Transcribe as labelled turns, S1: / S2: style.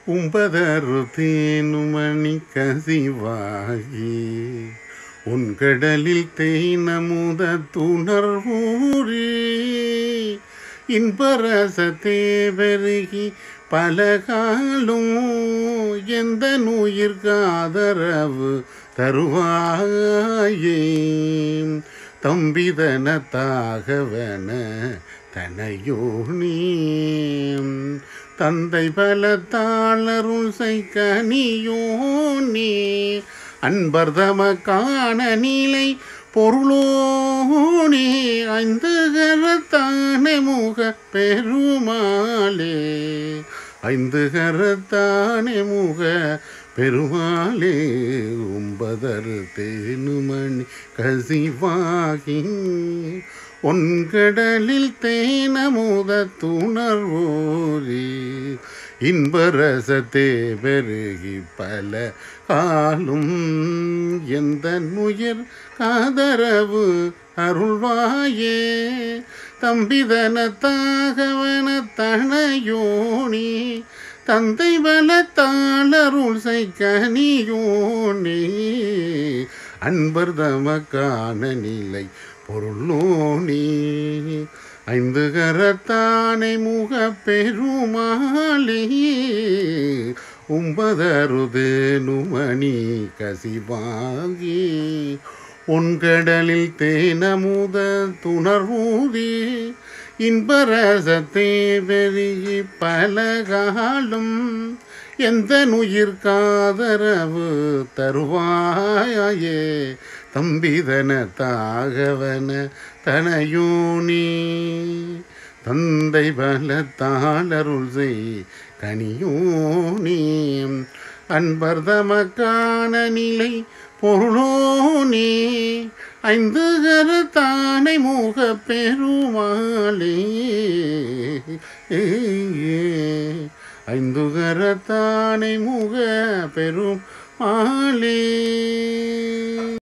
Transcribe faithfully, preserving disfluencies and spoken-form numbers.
S1: உம்பதரு தேனுமணி கசிவாகி உன்கடலில் தேனமுத துணர்வூரி இன்பரச தேவருகி பலகாலும் எந்த நுயிர்காதரவு தருவாயே தம்பிதன தாகவன தனையோனி தந்தை பலத்தாளருள் செய்கனியோனி அன்பர்தம காண நிலை பொருளோனே ஐந்து கரத்தானே முக பெருமாளே ஐந்து கரத்தானே முக பெருமாளே உம்பதரு தேனுமணி கசிவாகி ஒன்கடலில் தேனமுத துணர்வோரி இன்பரசத்தே பெருகி பல காலும் எந்த நுயிர் காதரவு அருள்வாயே தம்பிதன தாகவன தனையோனி தந்தை பலத்தாளருள் செய்கனியோனே அன்பர் தமக்கான நிலை பொருளோனே ஐந்து கரத்தானை முக பெருமாளே உம்பதரு தேனுமணி கசிவாகி ஒன்கடலில் தேனமுத துணர்வூதி இன்பரசத்தே பெருகி பலகாலும் எந்த நுயிர்காதரவு தருவாயே தம்பிதன தாகவன தனையோனி தந்தை பலத்தாளருள் செய் கனியோனி அன்பர் தமக்கான நிலை பொருளோனே ஐந்து கரத்தானை முக பெருமாளே ஐந்து கரத்தானை முக பெருமாளே